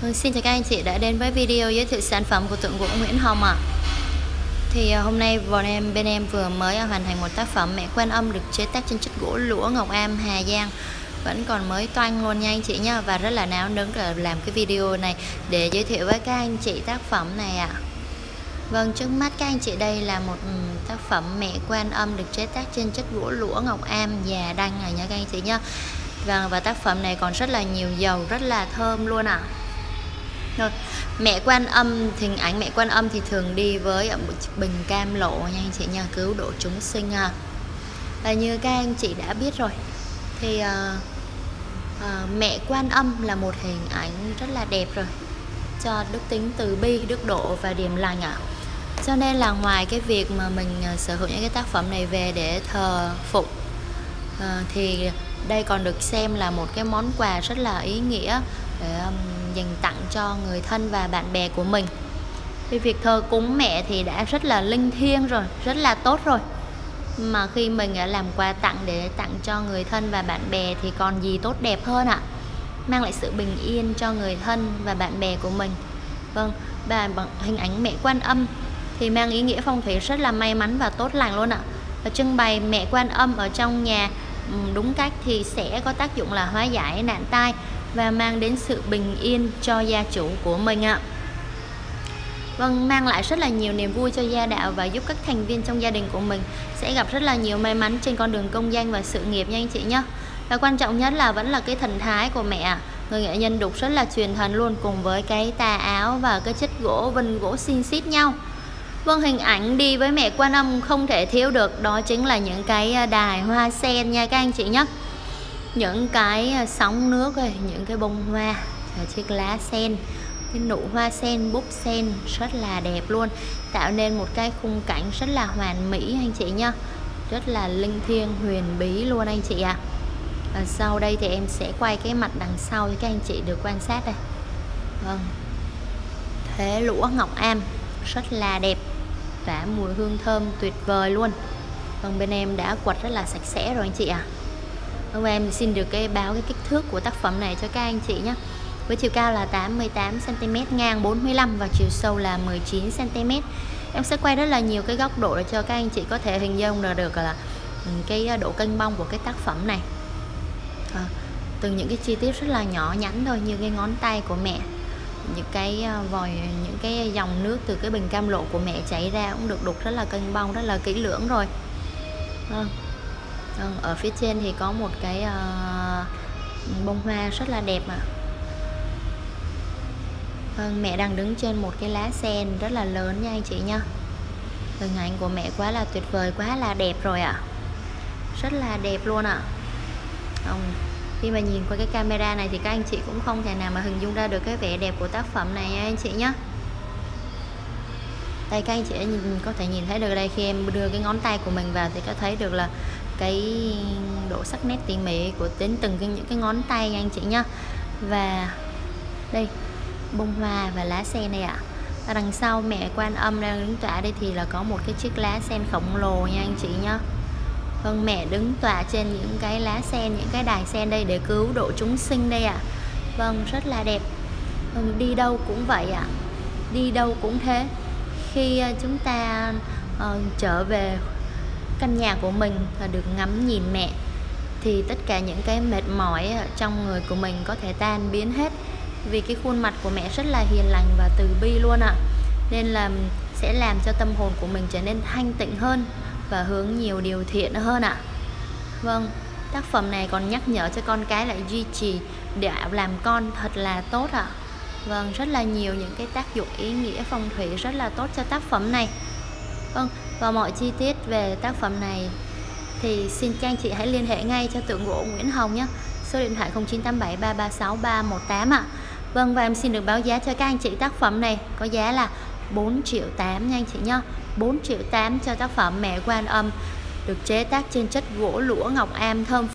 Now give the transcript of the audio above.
Xin chào các anh chị đã đến với video giới thiệu sản phẩm của tượng gỗ Nguyễn Hồng ạ. Thì hôm nay bên em vừa mới hoàn thành một tác phẩm Mẹ Quan Âm được chế tác trên chất gỗ lũa Ngọc Am, Hà Giang. Vẫn còn mới toanh luôn nha anh chị nhá, và rất là náo nức để làm cái video này để giới thiệu với các anh chị tác phẩm này ạ. Vâng, trước mắt các anh chị đây là một tác phẩm Mẹ Quan Âm được chế tác trên chất gỗ lũa Ngọc Am, già đăng này nha các anh chị nhá. Và tác phẩm này còn rất là nhiều dầu, rất là thơm luôn ạ. Rồi, Mẹ Quan Âm, hình ảnh Mẹ Quan Âm thì thường đi với một bình cam lộ nha anh chị nha, cứu độ chúng sinh à. Và như các anh chị đã biết rồi thì Mẹ Quan Âm là một hình ảnh rất là đẹp rồi, cho đức tính từ bi, đức độ và điềm lành ạ. Cho nên là ngoài cái việc mà mình sở hữu những cái tác phẩm này về để thờ phụng thì đây còn được xem là một cái món quà rất là ý nghĩa để dành tặng cho người thân và bạn bè của mình. Vì việc thờ cúng mẹ thì đã rất là linh thiêng rồi, rất là tốt rồi, mà khi mình đã làm quà tặng để tặng cho người thân và bạn bè thì còn gì tốt đẹp hơn ạ. Mang lại sự bình yên cho người thân và bạn bè của mình. Vâng, và hình ảnh Mẹ Quan Âm thì mang ý nghĩa phong thủy rất là may mắn và tốt lành luôn ạ. Và trưng bày Mẹ Quan Âm ở trong nhà đúng cách thì sẽ có tác dụng là hóa giải nạn tai và mang đến sự bình yên cho gia chủ của mình ạ. Vâng, mang lại rất là nhiều niềm vui cho gia đạo và giúp các thành viên trong gia đình của mình sẽ gặp rất là nhiều may mắn trên con đường công danh và sự nghiệp nha anh chị nhé. Và quan trọng nhất là vẫn là cái thần thái của mẹ, người nghệ nhân đục rất là truyền thần luôn, cùng với cái tà áo và cái chất gỗ, vân gỗ xin xít nhau. Vâng, hình ảnh đi với Mẹ Quan Âm không thể thiếu được đó chính là những cái đài hoa sen nha các anh chị nhé. Những cái sóng nước rồi, những cái bông hoa, chiếc lá sen, cái nụ hoa sen, búp sen rất là đẹp luôn, tạo nên một cái khung cảnh rất là hoàn mỹ anh chị nhá, rất là linh thiêng huyền bí luôn anh chị ạ. Và sau đây thì em sẽ quay cái mặt đằng sau cho các anh chị được quan sát đây. Vâng, thế lũa Ngọc Am rất là đẹp, và mùi hương thơm tuyệt vời luôn. Vâng, bên em đã quật rất là sạch sẽ rồi anh chị ạ. Vâng, em xin được báo cái kích thước của tác phẩm này cho các anh chị nhé. Với chiều cao là 88 cm, ngang 45 và chiều sâu là 19 cm. Em sẽ quay rất là nhiều cái góc độ để cho các anh chị có thể hình dung được là cái độ cân bong của cái tác phẩm này. Từng những cái chi tiết rất là nhỏ nhắn thôi, như cái ngón tay của mẹ, những cái vòi, những cái dòng nước từ cái bình cam lộ của mẹ chảy ra cũng được đục rất là cân bong, rất là kỹ lưỡng rồi. Ở phía trên thì có một cái bông hoa rất là đẹp ạ. Mẹ đang đứng trên một cái lá sen rất là lớn nha anh chị nha. Hình ảnh của mẹ quá là tuyệt vời, quá là đẹp rồi ạ. Rất là đẹp luôn ạ. Khi mà nhìn qua cái camera này thì các anh chị cũng không thể nào mà hình dung ra được cái vẻ đẹp của tác phẩm này nha anh chị nhé. Đây, các anh chị có thể nhìn thấy được đây, khi em đưa cái ngón tay của mình vào thì có thấy được là cái độ sắc nét tỉ mỉ của đến từng những cái ngón tay nha anh chị nhá. Và đây, bông hoa và lá sen này ạ. Và đằng sau Mẹ Quan Âm đang đứng tọa đây thì là có một cái chiếc lá sen khổng lồ nha anh chị nhá. Vâng, mẹ đứng tọa trên những cái lá sen, những cái đài sen đây để cứu độ chúng sinh đây ạ. Vâng, rất là đẹp. Vâng, đi đâu cũng vậy ạ. Đi đâu cũng thế. Khi chúng ta trở về căn nhà của mình và được ngắm nhìn mẹ thì tất cả những cái mệt mỏi trong người của mình có thể tan biến hết, vì cái khuôn mặt của mẹ rất là hiền lành và từ bi luôn ạ. Nên là sẽ làm cho tâm hồn của mình trở nên thanh tịnh hơn và hướng nhiều điều thiện hơn ạ. Vâng, tác phẩm này còn nhắc nhở cho con cái lại duy trì để làm con thật là tốt ạ. Vâng, rất là nhiều những cái tác dụng ý nghĩa phong thủy rất là tốt cho tác phẩm này. Vâng, và mọi chi tiết về tác phẩm này thì xin các anh chị hãy liên hệ ngay cho tượng gỗ Nguyễn Hồng nhé. Số điện thoại 0987 336 318 ạ. Vâng, và em xin được báo giá cho các anh chị tác phẩm này có giá là 4,8 triệu nha anh chị nhé. 4,8 triệu cho tác phẩm Mẹ Quan Âm được chế tác trên chất gỗ lũa Ngọc Am thơm